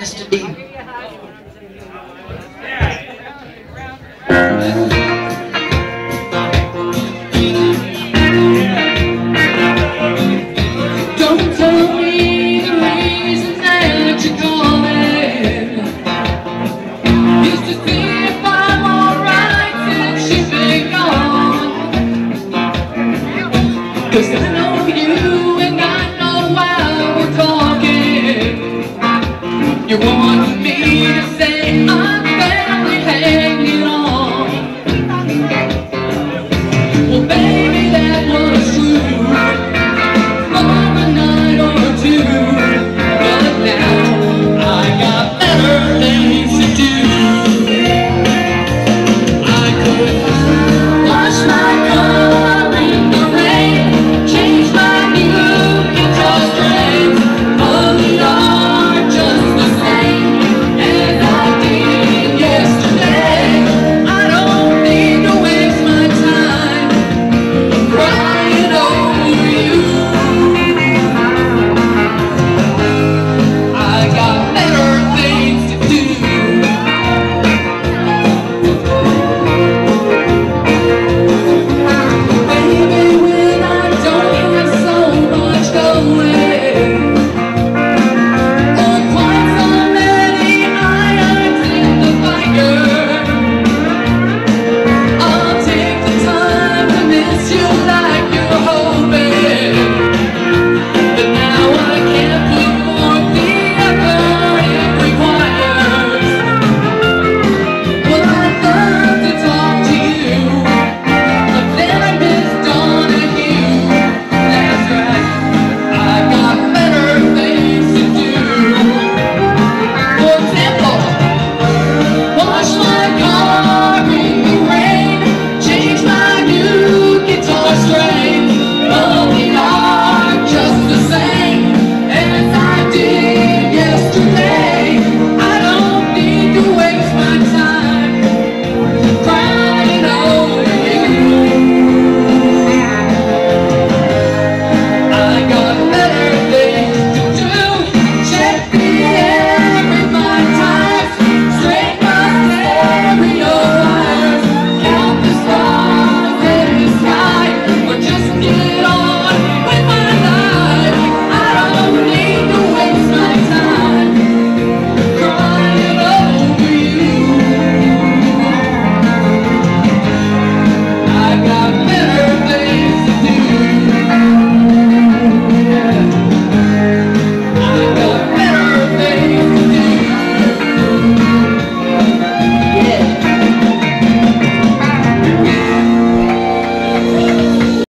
Mr. D. Don't tell me the reasons that you're going. Used to see if I'm alright since she's been gone. 'Cause I know you and I know why we're talking. You want me to say